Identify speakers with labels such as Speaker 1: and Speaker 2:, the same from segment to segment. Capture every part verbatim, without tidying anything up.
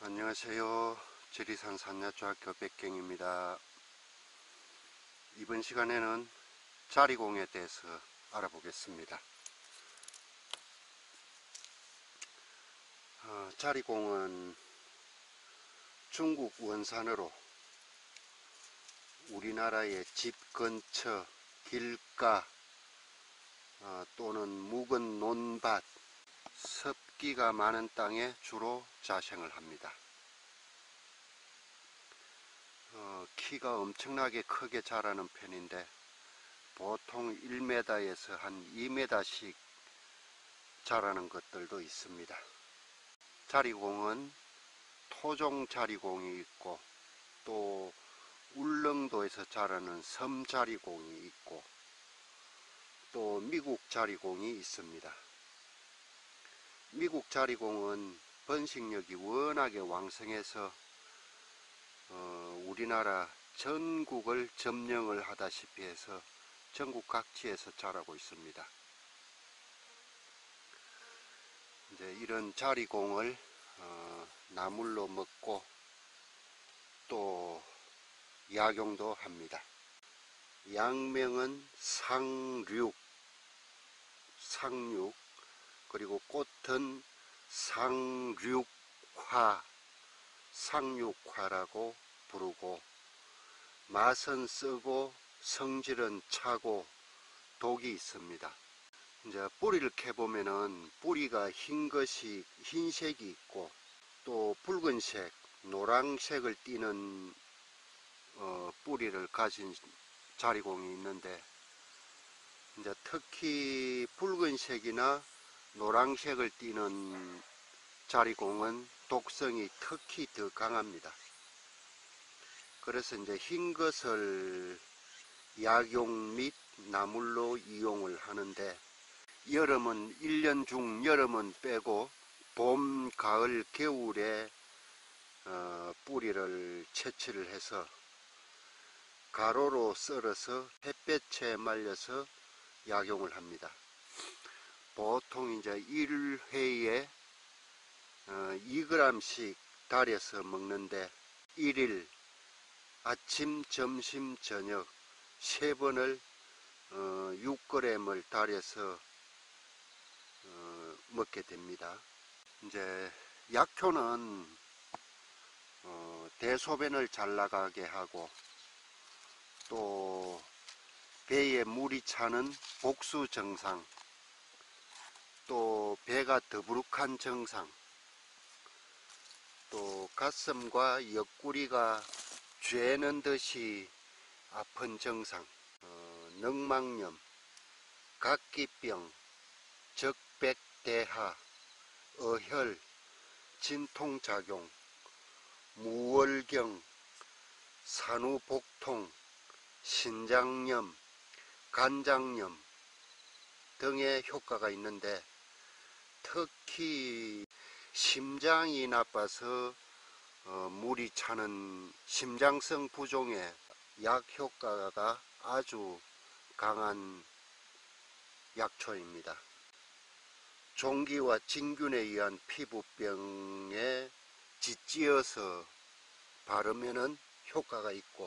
Speaker 1: 안녕하세요. 지리산 산야초학교 백경입니다. 이번 시간에는 자리공에 대해서 알아보겠습니다. 어, 자리공은 중국 원산으로 우리나라의 집 근처 길가 어, 또는 묵은 논밭, 습기가 많은 땅에 주로 자생을 합니다. 어, 키가 엄청나게 크게 자라는 편인데 보통 일 미터에서 한 이 미터씩 자라는 것들도 있습니다. 자리공은 토종 자리공이 있고 또 울릉도에서 자라는 섬자리공이 있고 또 미국 자리공이 있습니다. 미국 자리공은 번식력이 워낙에 왕성해서 어, 우리나라 전국을 점령을 하다시피 해서 전국 각지에서 자라고 있습니다. 이제 이런 자리공을 어, 나물로 먹고 또 약용도 합니다. 약명은 상륙, 상륙, 그리고 꽃은 상륙화, 상륙화라고 부르고, 맛은 쓰고 성질은 차고 독이 있습니다. 이제 뿌리를 캐보면은 뿌리가 흰 것이 흰색이 있고 또 붉은색, 노란색을 띠는 어, 뿌리를 가진 자리공이 있는데, 이제 특히 붉은색이나 노란색을 띠는 자리공은 독성이 특히 더 강합니다. 그래서 이제 흰 것을 약용 및 나물로 이용을 하는데, 여름은 일 년 중 여름은 빼고 봄, 가을, 겨울에 어, 뿌리를 채취를 해서 가로로 썰어서 햇볕에 말려서 약용을 합니다. 보통 이제 일 회에 어, 이 그램씩 달여서 먹는데 일 일 아침, 점심, 저녁 세 번을 어, 육 그램을 달여서 어, 먹게 됩니다. 이제 약효는 어, 대소변을 잘 나가게 하고 또 배에 물이 차는 복수 증상, 또 배가 더부룩한 증상, 또 가슴과 옆구리가 죄는 듯이 아픈 증상, 어, 늑막염, 각기병, 적백대하, 어혈, 진통작용, 무월경, 산후복통, 신장염, 간장염 등의 효과가 있는데, 특히 심장이 나빠서 어, 물이 차는 심장성 부종에 약 효과가 아주 강한 약초입니다. 종기와 진균에 의한 피부병에 짓지어서 바르면은 효과가 있고,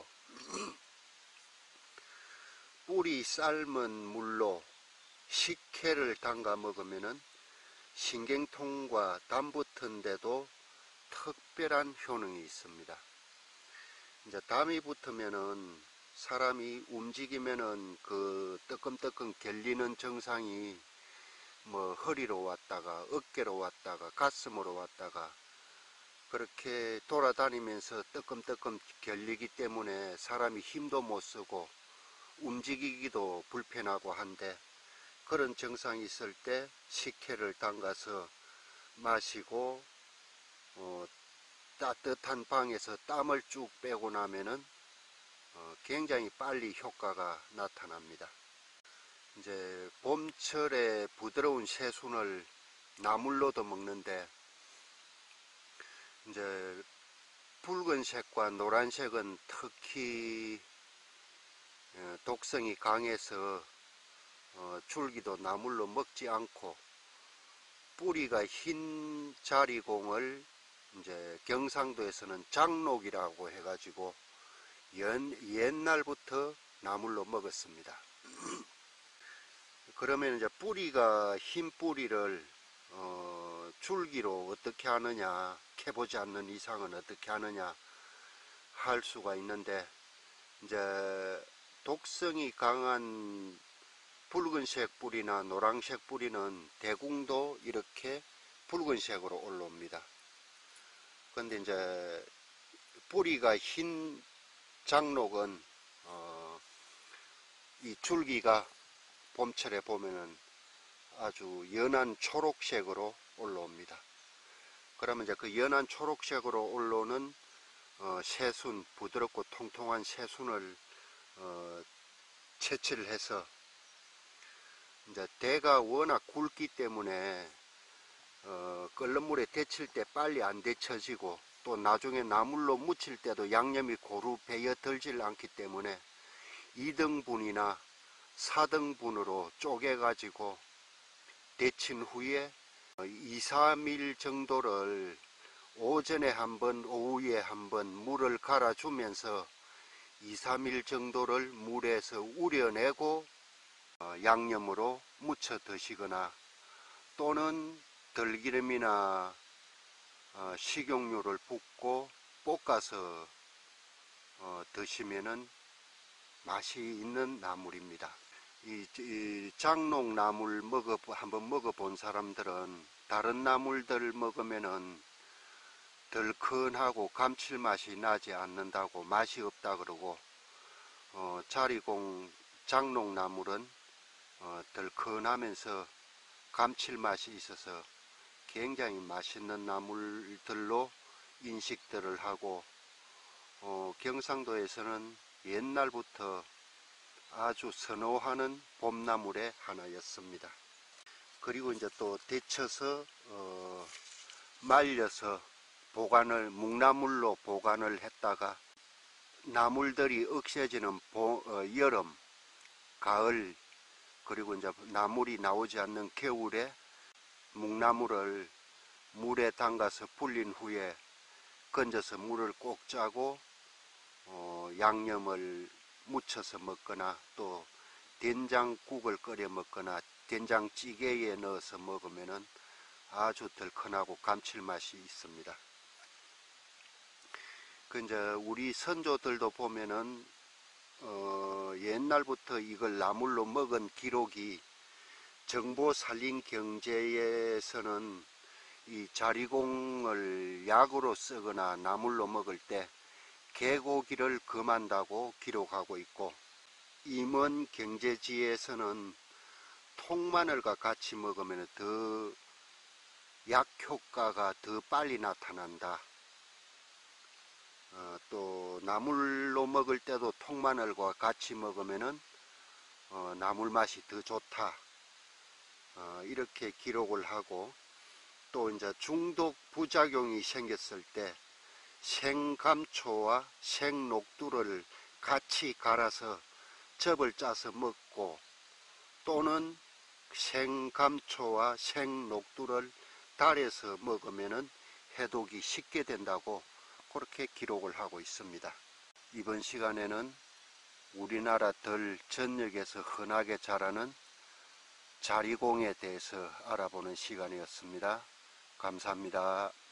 Speaker 1: 뿌리 삶은 물로 식혜를 담가 먹으면은 신경통과 담붙은 데도 특별한 효능이 있습니다. 이제 담이 붙으면은 사람이 움직이면은 그 뜨끔뜨끔 결리는 증상이 뭐 허리로 왔다가 어깨로 왔다가 가슴으로 왔다가 그렇게 돌아다니면서 뜨끔뜨끔 결리기 때문에 사람이 힘도 못 쓰고 움직이기도 불편하고 한데, 그런 증상이 있을 때 식혜를 담가서 마시고 어, 따뜻한 방에서 땀을 쭉 빼고 나면은 어, 굉장히 빨리 효과가 나타납니다. 이제 봄철에 부드러운 새순을 나물로도 먹는데, 이제 붉은색과 노란색은 특히 독성이 강해서 어, 줄기도 나물로 먹지 않고 뿌리가 흰 자리공을 이제 경상도에서는 장록이라고 해가지고 연, 옛날부터 나물로 먹었습니다. 그러면 이제 뿌리가 흰 뿌리를 어, 줄기로 어떻게 하느냐, 캐보지 않는 이상은 어떻게 하느냐 할 수가 있는데, 이제 독성이 강한 붉은색 뿌리나 노란색 뿌리는 대궁도 이렇게 붉은색으로 올라옵니다. 근데 이제 뿌리가 흰 장록은 어, 이 줄기가 봄철에 보면은 아주 연한 초록색으로 올라옵니다. 그러면 이제 그 연한 초록색으로 올라오는 어, 새순, 부드럽고 통통한 새순을 어, 채취를 해서, 이제 대가 워낙 굵기 때문에 어, 끓는 물에 데칠 때 빨리 안 데쳐지고, 또 나중에 나물로 무칠 때도 양념이 고루 배어 들질 않기 때문에 이 등분이나 사 등분으로 쪼개 가지고 데친 후에 이, 삼 일 정도를 오전에 한번, 오후에 한번 물을 갈아 주면서 이, 삼 일 정도를 물에서 우려내고 양념으로 무쳐 드시거나, 또는 들기름이나 식용유를 붓고 볶아서 드시면은 맛이 있는 나물입니다. 이, 이 장록 나물 먹어 한번 먹어본 사람들은 다른 나물들 먹으면은 덜큰하고 감칠맛이 나지 않는다고, 맛이 없다 그러고, 어, 자리공 장록 나물은 어, 덜큰하면서 감칠맛이 있어서 굉장히 맛있는 나물들로 인식들을 하고, 어, 경상도에서는 옛날부터 아주 선호하는 봄나물의 하나였습니다. 그리고 이제 또 데쳐서 어, 말려서 보관을, 묵나물로 보관을 했다가 나물들이 억세지는 보, 어, 여름, 가을, 그리고 이제 나물이 나오지 않는 겨울에 묵나물을 물에 담가서 불린 후에 건져서 물을 꼭 짜고 어, 양념을 묻혀서 먹거나, 또 된장국을 끓여 먹거나 된장찌개에 넣어서 먹으면 아주 덜큰하고 감칠맛이 있습니다. 그 이제 우리 선조들도 보면은 어, 옛날부터 이걸 나물로 먹은 기록이, 정보살인경제에서는 이 자리공을 약으로 쓰거나 나물로 먹을 때 개고기를 금한다고 기록하고 있고, 임원경제지에서는 통마늘과 같이 먹으면 더 약효과가 더 빨리 나타난다. 어, 또 나물로 먹을 때도 통마늘과 같이 먹으면 어, 나물 맛이 더 좋다. 어, 이렇게 기록을 하고, 또 이제 중독 부작용이 생겼을 때 생감초와 생녹두를 같이 갈아서 즙을 짜서 먹고, 또는 생감초와 생녹두를 달여서 먹으면 해독이 쉽게 된다고 그렇게 기록을 하고 있습니다. 이번 시간에는 우리나라 들 전역에서 흔하게 자라는 자리공에 대해서 알아보는 시간이었습니다. 감사합니다.